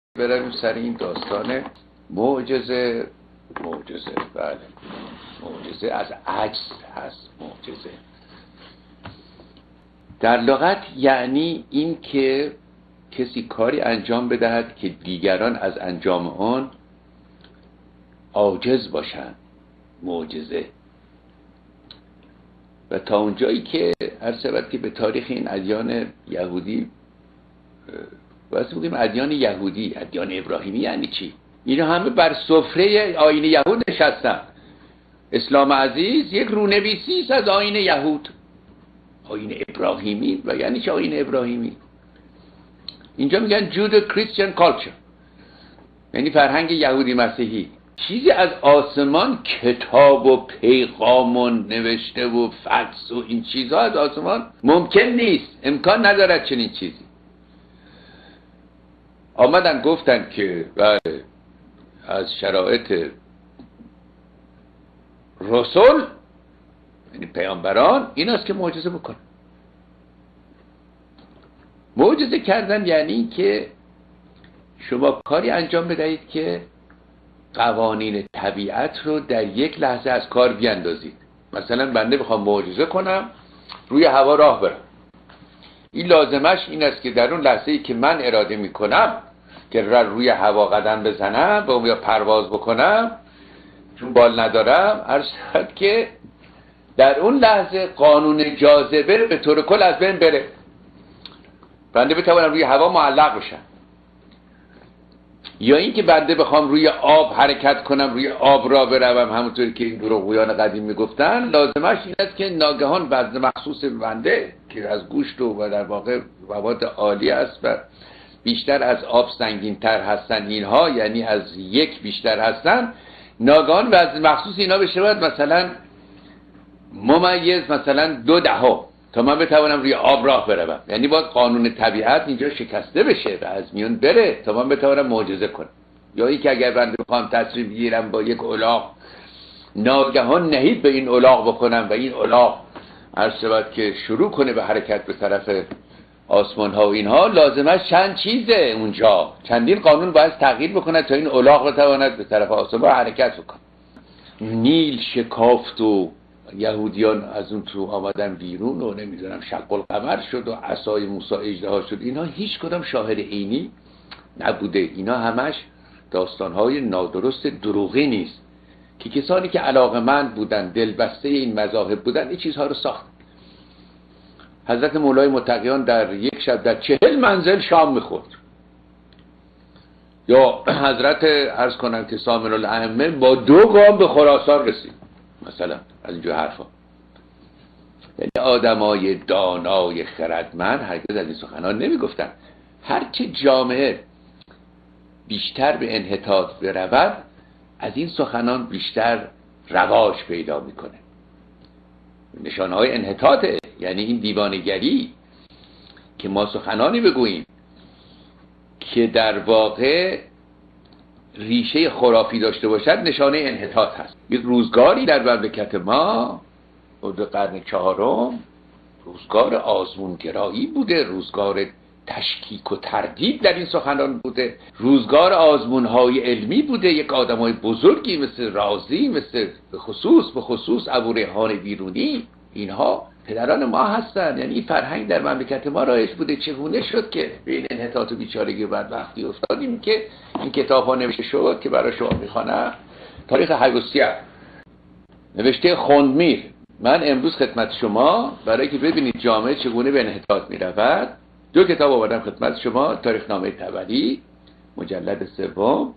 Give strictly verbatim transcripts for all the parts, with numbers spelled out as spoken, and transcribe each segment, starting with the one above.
بریم سر این داستان معجزه. معجزه بله، معجزه از عجز هست. معجزه در لغت یعنی این که کسی کاری انجام بدهد که دیگران از انجام آن عاجز باشند. معجزه. و تا اونجایی که هر شود که به تاریخ این ادیان یهودی، واسه بگیم ادیان یهودی، ادیان ابراهیمی یعنی چی؟ اینا همه بر سفره آیین یهود نشستن. اسلام عزیز یک رونویسی است از آیین یهود، آیین ابراهیمی. و یعنی چه آیین ابراهیمی؟ اینجا میگن جودو کریستیان کالچر، یعنی فرهنگ یهودی مسیحی. چیزی از آسمان، کتاب و پیغام و نوشته و فکس و این چیزها از آسمان ممکن نیست، امکان ندارد چنین چیزی. آمدن گفتن که بله از شرایط رسول، یعنی پیامبران، این است که معجزه بکن. معجزه کردن یعنی که شما کاری انجام بدهید که قوانین طبیعت رو در یک لحظه از کار بیاندازید. مثلا بنده بخوام معجزه کنم روی هوا راه برم، این لازمش این است که در اون لحظه‌ای که من اراده میکنم که روی هوا قدم بزنم و یا پرواز بکنم، چون بال ندارم، عرض شد که در اون لحظه قانون جاذبه به طور کل از بین بره، بنده بتوانم روی هوا معلق بشم. یا این که بنده بخوام روی آب حرکت کنم، روی آب را بروم، همونطوری که این دروغگویان قدیم میگفتن، لازمش این است که ناگهان وزن مخصوص بنده که از گوشت و در واقع مواد عالی است و بیشتر از آب سنگین‌تر هستن اینها، یعنی از یک بیشتر هستن، ناگهان وزن مخصوص اینا بشه باید مثلا ممیز مثلا دو دهم تا من بتوانم روی آب راه بروم. یعنی باید قانون طبیعت اینجا شکسته بشه و از میون بره تا من بتوانم معجزه کنم. یا این که اگر من بخوام تصویر بگیرم با یک الاغ، ناگهان نهید به این الاغ بکنم و این الاغ عرض شود که شروع کنه به حرکت به طرف آسمان ها و اینها، لازمش چند چیزه اونجا، چندین قانون باید تغییر بکنه تا این الاغ بتواند به طرف آسمان حرکت بکنه. نیل شکافت و یهودیان از اون تو آمدن بیرون و نمیدونم شق القمر شد و عصای موسی اژدها شد. اینا هیچ کدام شاهد عینی نبوده. اینا همش داستانهای نادرست دروغی نیست که کسانی که علاقه‌مند بودن، دلبسته این مذاهب بودن، این چیزها رو ساخت. حضرت مولای متقیان در یک شب در چهل منزل شام میخورد. یا حضرت عرض کنم که سامر الائمه با دو گام به خراسان رسید مثلا، از اینجور حرفا. یعنی آدمای دانای خردمند هرگز از این سخنان نمیگفتن. هرچه جامعه بیشتر به انحطاط برود، از این سخنان بیشتر رواج پیدا میکنه. نشانه های انحطاطه، یعنی این دیوانگری که ما سخنانی بگوییم که در واقع ریشه خرافی داشته باشد، نشانه انحطاط هست. یک روزگاری در مملکت ما در قرن چهارم روزگار آزمونگرایی بوده، روزگار تشکیک و تردید در این سخنان بوده، روزگار آزمونهای علمی بوده. یک آدمای بزرگی مثل رازی، مثل به خصوص به خصوص ابو ریحان بیرونی، اینها پدران ما هستن. یعنی این فرهنگ در مملکت ما رایج بوده. چگونه شد که به این انحطاط و بیچارگی و بدبختی افتادیم که این کتاب ها نوشته شد که برای شما میخوانم؟ تاریخ هیوسیه نوشته خوندمیر. من امروز خدمت شما برای که ببینید جامعه چگونه به انحطاط میرود، دو کتاب آوردم خدمت شما. تاریخ نامه طبری مجلد سوم،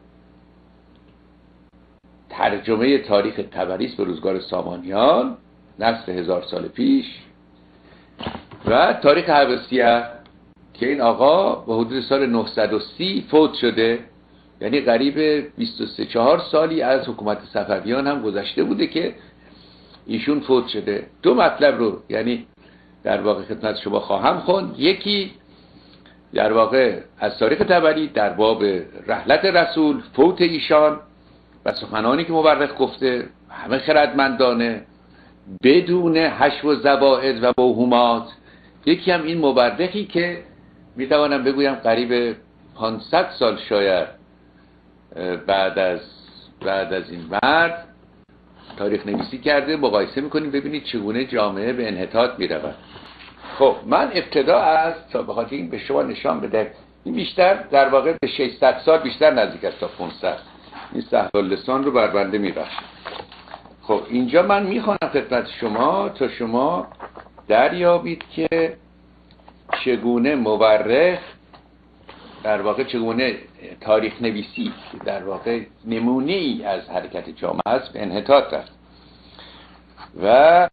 ترجمه تاریخ طبری است به روزگار سامانیان، نسل هزار سال پیش. و تاریخ هیوسیه که این آقا به حدود سال نهصد و سی فوت شده، یعنی قریب بیست و سه چهار سالی از حکومت صفویان هم گذشته بوده که ایشون فوت شده. دو مطلب رو یعنی در واقع خدمت شما خواهم خوند. یکی در واقع از تاریخ طبری در باب رحلت رسول، فوت ایشان و سخنانی که مورخ گفته، همه خردمندانه بدون حشو و زوائد و موهومات. یکی هم این مورخی که میتوانم بگویم قریب پانصد سال شاید بعد از بعد از این مرد تاریخ نویسی کرده. مقایسه میکنیم ببینید چگونه جامعه به انحطاط میرود. خب من ابتدا از تا بخاطر این به شما نشان بده، این بیشتر در واقع به ششصد سال بیشتر نزدیک است تا پانصد. این سهل اللسان رو بر بنده میبخشه. خب اینجا من میخوانم خدمت شما تا شما دریابید که چگونه مورخ در واقع چگونه تاریخ نویسی در واقع نمونه ای از حرکت جامعه است به انحطاط رفت و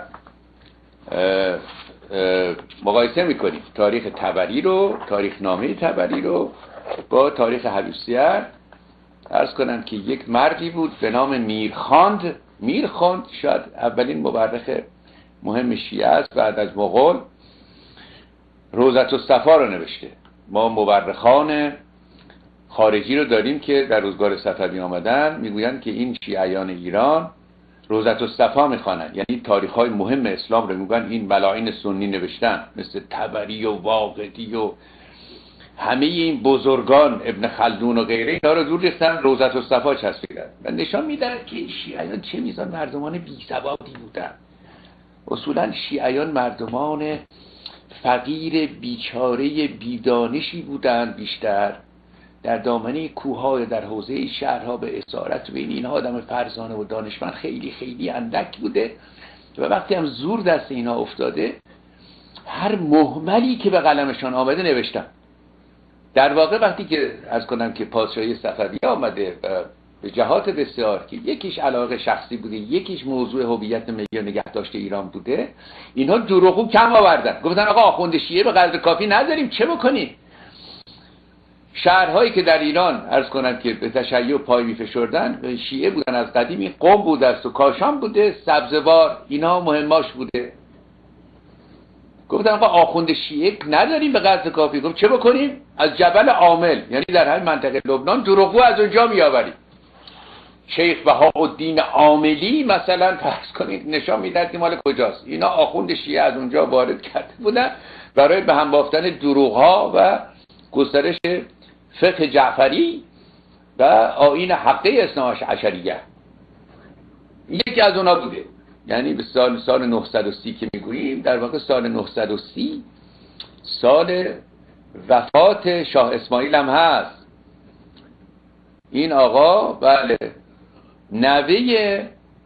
اه اه مقایسه میکنیم تاریخ طبری رو، تاریخ نامه طبری رو با تاریخ حبیب سیر. عرض کنم که یک مردی بود به نام میرخواند. میرخواند شاید اولین مورخ مهم شیعه است بعد از مغول. روضة الصفا رو نوشته. ما مورخان خارجی رو داریم که در روزگار صفوی آمدن میگویند که این شیعیان ایران روضة الصفا میخوانند، یعنی تاریخ‌های مهم اسلام رو میگن این ملاعین سنی نوشتن، مثل طبری و واقدی و همه این بزرگان ابن خلدون و غیره اینا رو دور ریختن، روضة الصفا چسبیدن و نشان میدن که شیعیان چه میزان مردمان بی‌سوادی بودن. اصولا شیعیان مردمان فقیر بیچاره بیدانشی بودند، بیشتر در دامنه کوه‌ها در حوزه شهرها به اسارت بین اینها آدم فرزانه و دانشمند خیلی خیلی اندک بوده و وقتی هم زور دست اینها افتاده هر مهملی که به قلمشان آمده نوشتن. در واقع وقتی که از کنم که پادشاهی صفوی آمده به جهات بسیار که یکیش علاقه شخصی بوده، یکیش موضوع هویت ملی و نگهداشت ایران بوده، اینها دروغو کم آوردن. گفتن آقا آخوند شیعه به قدر کافی نداریم، چه بکنیم؟ شهرهایی که در ایران عرض کنم که به تشیع پای می‌فشردن شیعه بودن، از قدیمی قم بوده است و کاشان بوده، سبزوار، اینا مهماش بوده. گفتن آقا آخوند شیعه نداریم به قدر کافی. گفت چه بکنیم؟ از جبل عامل، یعنی در هر منطقه لبنان، دروغو از اونجا میآوریم. شیخ بهاءالدین عاملی مثلا فرض کنید نشان میداد که مال کجاست. اینا آخوند شیعه از اونجا وارد کرده بودن برای به هم بافتن دروغ‌ها و گسترش فقه جعفری و آیین حقه اثنا عشریه. یکی از اونا بوده. یعنی به سال سال نهصد و سی که میگوییم در واقع سال نهصد و سی سال وفات شاه اسماعیل هم هست. این آقا بله نوه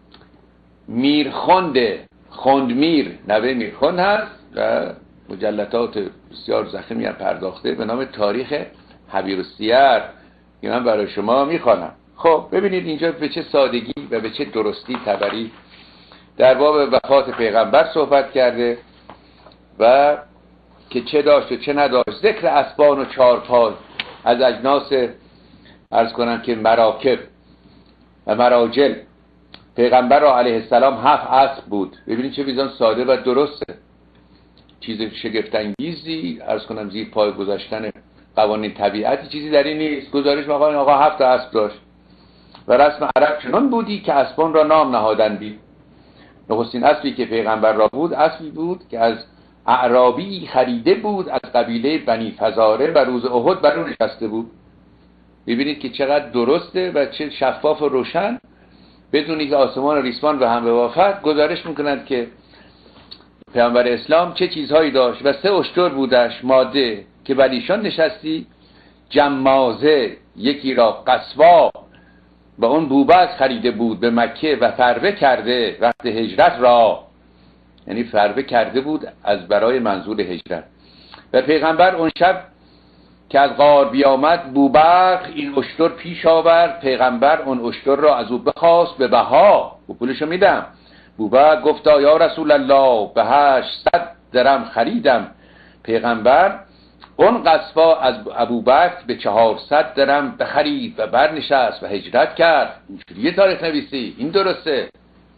میرخواند خواندمیر نوه میرخواند هست و مجلدات بسیار ضخیمی پرداخته به نام تاریخ حبیر السیر که من برای شما میخوانم. خب ببینید اینجا به چه سادگی و به چه درستی طبری در باب وفات پیغمبر صحبت کرده و که چه داشت و چه نداشت. ذکر اسبان و چارپای از اجناس عرض کنم که مراکب و مراجل. پیغمبر را علیه السلام هفت اسب بود. ببینید چه میزان ساده و درسته، چیز شگفت انگیزی عرض کنم زیر پای گذاشتن قوانین طبیعتی چیزی در این نیست. گزارش می‌کنه این آقا هفت اسب داشت و رسم عرب چنان بودی که اسبان را نام نهادندی. نخستین اسبی که پیغمبر را بود اسبی بود که از اعرابی خریده بود از قبیله بنی فزاره و روز احد بر اون نشسته بود. ببینید که چقدر درسته و چه شفاف و روشن، بدون اینکه آسمان و ریسمان به هم بوافد گزارش میکنند که پیامبر اسلام چه چیزهایی داشت و سه اشتر بودش ماده که بر ایشان نشستی، جمازه، یکی را قصوا و اون بوبک خریده بود به مکه و فربه کرده وقت هجرت را، یعنی فربه کرده بود از برای منظور هجرت. و پیغمبر اون شب که از غار بیامد بوبک این اشتر پیش آورد، پیغمبر اون اشتر را از او بخواست به بها و پولشو میدم. بوبک گفتا یا رسول الله به هشتصد درم خریدم. پیغمبر اون قصوا از ابوبکر به چهارصد درم بخرید و برنشست و هجرت کرد. اینجوریه تاریخ نویسی، این درسته.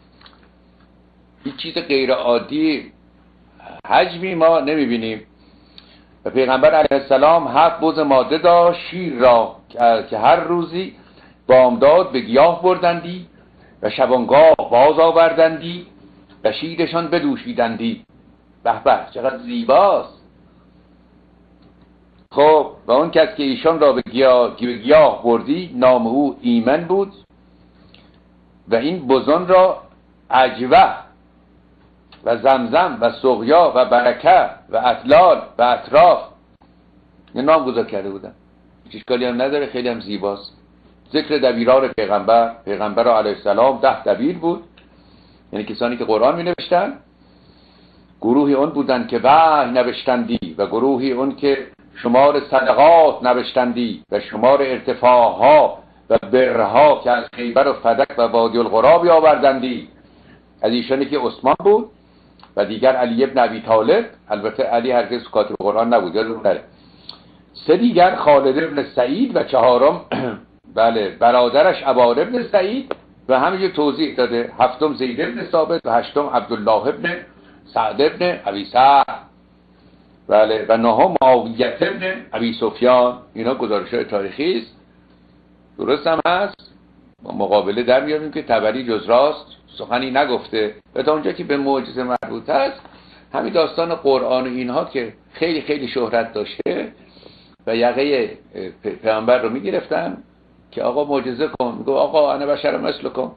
هیچ چیز غیر عادی حجمی ما نمیبینیم. و پیغمبر علیه السلام هفت بز ماده داشت شیر را که هر روزی بامداد به گیاه بردندی و شبانگاه باز آوردندی و شیرشان بدوشیدندی. به به چقدر زیباست. خب و اون کس که ایشان را به گیاه, گیاه بردی نام او ایمن بود و این بزن را عجوه و زمزم و سقیا و برکه و اطلال و اطراف یه نام گذار کرده بودن. هیچ اشکالی هم نداره، خیلی هم زیباست. ذکر دبیران پیغمبر، پیغمبر علیه السلام ده دبیر بود، یعنی کسانی که قرآن می نوشتن. گروهی اون بودن که وحی نوشتندی و گروهی اون که شمار صدقات نوشتندی و شمار ارتفاعها و برها که از خیبر و فدک و وادی القرا بیاوردندی. از ایشانی که عثمان بود و دیگر علی ابن ابی طالب، البته علی هرگز کاتب قرآن نبود، یادتون نره. سه دیگر خالد ابن سعید و چهارم بله برادرش عباد ابن سعید و همینجور توضیح داده. هفتم زید ابن ثابت و هشتم عبدالله ابن سعد ابن ابی سعد بله و نهم معاویه ابن ابی سفیان. اینا گزارش‌های تاریخی است، درست هم هست. ما مقابله در میاریم که طبری جز راست سخنی نگفته. و تا اونجا که به معجزه مربوط است، همین داستان قرآن و اینها که خیلی خیلی شهرت داشته و یقه پیامبر رو میگرفتن که آقا معجزه کن، میگه آقا انا بشر مثلکم،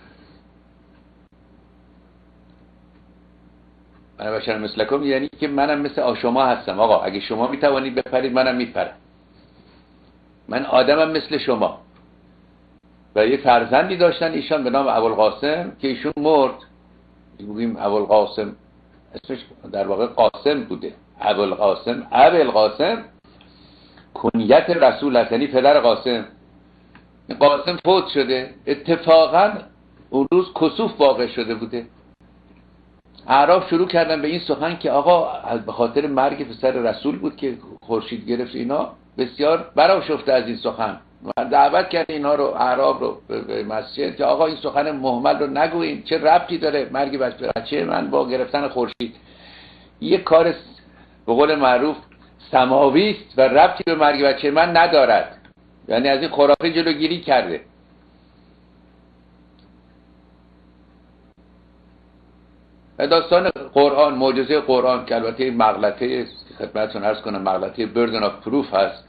انا بشر مثلکم یعنی که منم مثل شما هستم. آقا اگه شما میتوانید بپرید منم میپرم، من آدمم مثل شما. و یه فرزندی داشتن ایشان به نام ابوالقاسم که ایشون مرد. میگیم ابوالقاسم اسمش در واقع قاسم بوده. ابوالقاسم ابوالقاسم کنیت رسول است، یعنی پدر قاسم. قاسم فوت شده، اتفاقا اون روز کسوف واقع شده بوده. اعراب شروع کردن به این سخن که آقا به خاطر مرگ پسر رسول بود که خورشید گرفت. اینا بسیار برآشفته از این سخن دعوت کرد اینا رو، اعراب رو به مسجد که آقا این سخن مهمل رو نگوین، چه ربطی داره مرگ بچه من با گرفتن خورشید؟ یه کار به قول معروف سماوی است و ربطی به مرگ بچه من ندارد. یعنی از این خرافه جلوگیری کرده. و داستان قرآن، معجزه قرآن که البته مغلطه خدمتتون عرض کنم، مغلطه بردن آف پروف هست.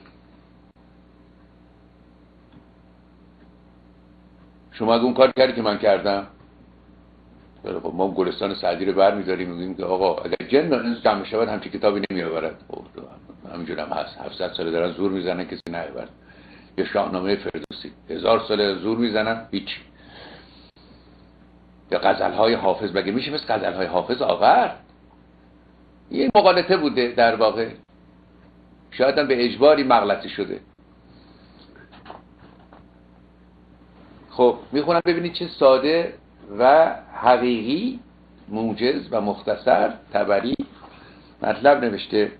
شما اگه اون کار کردی که من کردم، خب ما گلستان سعدی رو برمی‌داریم میگیم که آقا اگر جن و انس جمع شود همچین کتابی نمیآورد. همینجور هم هست. هفتصد سال دارن زور میزنن کسی نیاورد. یا شاهنامه فردوسی هزار سال زور میزنن هیچ. یا غزل‌های حافظ، مگه میشه مثل غزل‌های حافظ آورد؟ این مغالطه بوده در واقع، شاید هم به اجباری مغلطه شده. خب میخونم ببینید چه ساده و حقیقی، موجز و مختصر طبری مطلب نوشته.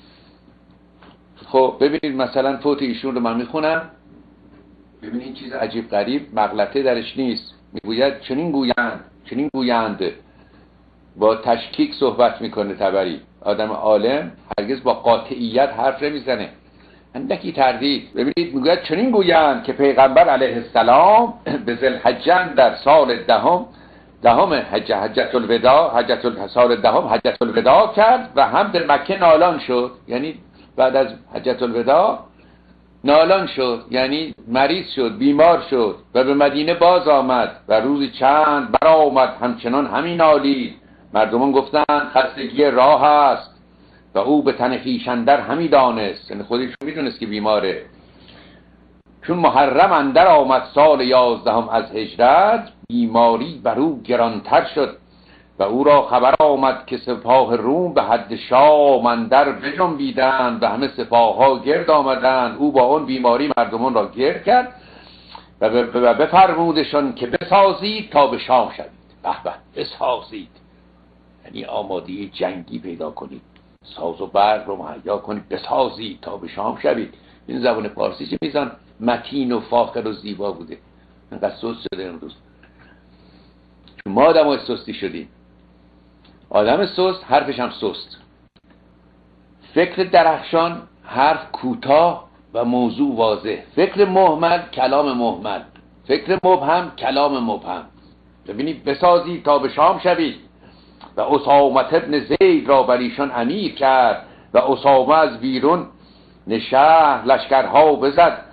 خب ببینید مثلا فوت ایشون رو من میخونم، ببینید چیز عجیب غریب مغلطه درش نیست. میگوید چنین گویند چنین گویند، با تشکیک صحبت میکنه طبری. آدم عالم هرگز با قاطعیت حرف نمیزنه، اندکی تردید. ببینید میگوید چنین گویند که پیغمبر علیه السلام به ذوالحجه در سال دهم دهم حج حجت الوداع حجت سال دهم حجت الوداع کرد و هم در مکه نالان شد. یعنی بعد از حجت الوداع نالان شد، یعنی مریض شد، بیمار شد و به مدینه باز آمد و روزی چند برآمد همچنان همین نالید. مردمان گفتند خستگی راه است و او به تن خویش اندر همی دانست، یعنی خودش میدونست که بیماره. چون محرم اندر آمد سال یازدهم از هجرت، بیماری بر او گرانتر شد و او را خبر آمد که سپاه روم به حد شام اندر بجنبیدند و همه سپاه ها گرد آمدند. او با اون بیماری مردمان را گرد کرد و بفرمودشان که بسازید تا به شام شوید. به به، بسازید یعنی آماده جنگی پیدا کنید، ساز و برق رو مهیا کنید، بسازید تا به شام شوید. این زبان فارسی چه میزان متین و فاخر و زیبا بوده، اینقدر سست شده امروز. چون ما آدم های سستی شدیم. آدم سست حرفش هم سست، فکر درخشان حرف کوتاه و موضوع واضح، فکر مهمل کلام مهمل، فکر مبهم کلام مبهم. ببینید بسازید تا به شام شوید و اسامه ابن زید را بر ایشان امیر کرد و اسامه از بیرون نشهر لشکرها بزد